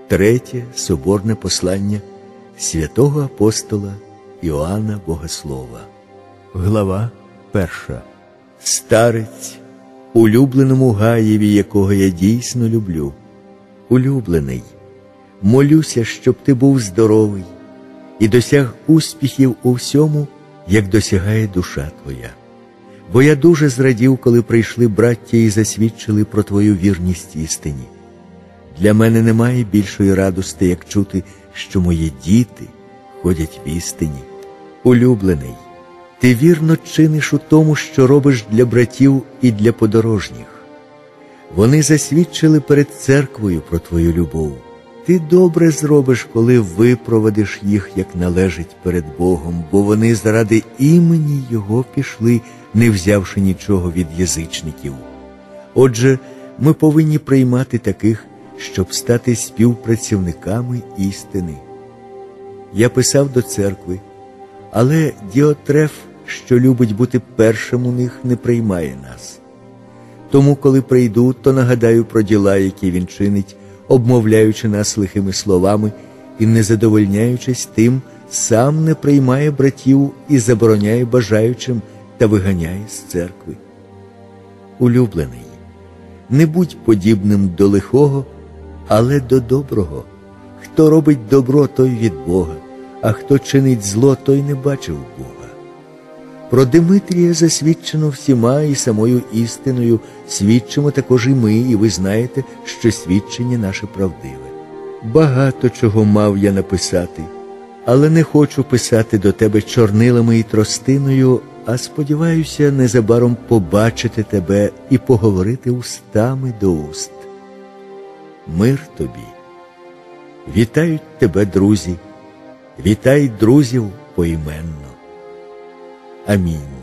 Третє соборне послання святого апостола Іоанна Богослова. Глава 1. Старець, улюбленому Гаєві, якого я дійсно люблю. Улюблений, молюся, щоб ти був здоровий і досяг успіхів у всьому, як досягає душа твоя. Бо я дуже зрадів, коли прийшли браття і засвідчили про твою вірність істині. Для мене немає більшої радости, як чути, що мої діти ходять в істині. Улюблений, ти вірно чиниш у тому, що робиш для братів і для подорожніх. Вони засвідчили перед церквою про твою любов. Ти добре зробиш, коли випровадиш їх, як належить, перед Богом, бо вони заради імені Його пішли, не взявши нічого від язичників. Отже, ми повинні приймати таких, щоб стати співпрацівниками істини. Я писав до церкви, але Діотреф, що любить бути першим у них, не приймає нас. Тому, коли прийду, то нагадаю про діла, які він чинить, обмовляючи нас лихими словами і не задовольняючись тим, сам не приймає братів і забороняє бажаючим та виганяє з церкви. Улюблений, не будь подібним до лихого, але до доброго. Хто робить добро, той від Бога, а хто чинить зло, той не бачив Бога. Про Димитрія засвідчено всіма і самою істиною свідчимо також і ми, і ви знаєте, що свідчення наше правдиве. Багато чого мав я написати, але не хочу писати до тебе чорнилами і тростиною, а сподіваюся незабаром побачити тебе і поговорити устами до уст. Мир тобі. Вітають тебе друзі, вітай друзів поіменно. Амінь.